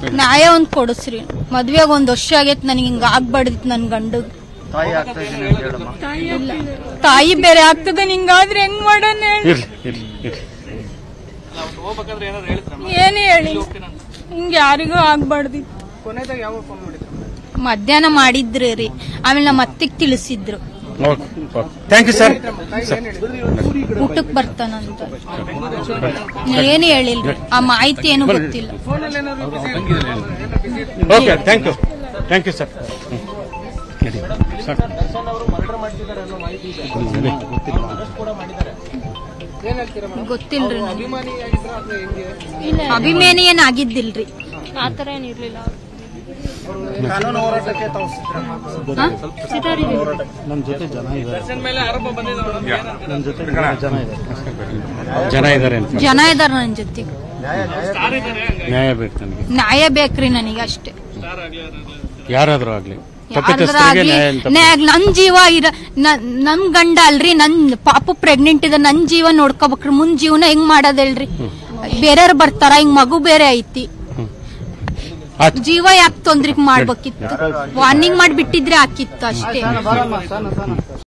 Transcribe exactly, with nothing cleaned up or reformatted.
ನ್ಯಾಯ ಒಂದ್ ಕೊಡಿಸ್ರಿ. ಮದ್ವೆಗ್ ಒಂದ್ ವರ್ಷ ಆಗೈತ್ ನನಗೆ ಹಿಂಗ ಆಗ್ಬಾರ್ದಿತ್ ನನ್ ಗಂಡು. ತಾಯಿ ಬೇರೆ ಆಗ್ತದ ಹಿಂಗಾದ್ರೆ ಹೆಂಗ್ ಮಾಡೋಣ? ಏನ್ ಹೇಳಿ, ಹಿಂಗ ಯಾರಿಗೂ ಆಗ್ಬಾರ್ದಿತ್ತು. ಮಧ್ಯಾಹ್ನ ಮಾಡಿದ್ರಿ ರೀ, ಆಮೇಲೆ ನಮ್ಮ ಅತ್ತಿಗೆ ತಿಳಿಸಿದ್ರು ಥ್ಯಾಂಕ್ ಯು ಸರ್. ಊಟಕ್ ಬರ್ತಾನಂತ ಏನು ಹೇಳಿಲ್ರಿ, ಆ ಮಾಹಿತಿ ಏನು ಗೊತ್ತಿಲ್ಲ. Okay, thank you thank you sir. ಗೊತ್ತಿಲ್ರಿ, ಅಭಿಮಾನಿ ಏನಾಗಿದ್ದಿಲ್ರಿ, ಆತರ ಏನಿರ್ಲಿಲ್ಲ. ಕಾನೂನು ಹೋರಾಟಕ್ಕೆ ನಮ್ಮ ಜೊತೆ ಜನ ಇದ್ದಾರೆ, ನನ್ನ ಜೊತೆ ಜನ ಇದ್ದಾರೆ ಜನ ಇದ್ದಾರೆ ಜನ ಇದಾರೆ ನನ್ನ ಜೊತೆಗೆ. ನ್ಯಾಯ ಬೇಕು ನನಗೆ, ನ್ಯಾಯ ಬೇಕ್ರಿ ನನಗೆ ಅಷ್ಟೇ. ಯಾರಾದ್ರೂ ಆಗ್ಲಿ, ನನ್ ಜೀವ ಇರ ನನ್ ಗಂಡ ಅಲ್ರಿ, ನನ್ ಪಾಪು ಪ್ರೆಗ್ನೆಂಟ್ ಇದೆ, ನನ್ ಜೀವ ನೋಡ್ಕೋಬೇಕ್ರಿ. ಮುಂದ್ ಜೀವನ ಹೆಂಗ್ ಮಾಡೋದಲ್ರಿ? ಬೇರೆಯವ್ರು ಬರ್ತಾರ, ಹಿಂಗ್ ಮಗು ಬೇರೆ ಐತಿ, ಜೀವ ಯಾಕೆ ತೊಂದ್ರೆ ಮಾಡ್ಬೇಕಿತ್ತು? ವಾರ್ನಿಂಗ್ ಮಾಡಿ ಬಿಟ್ಟಿದ್ರೆ ಹಾಕಿತ್ತು ಅಷ್ಟೇ.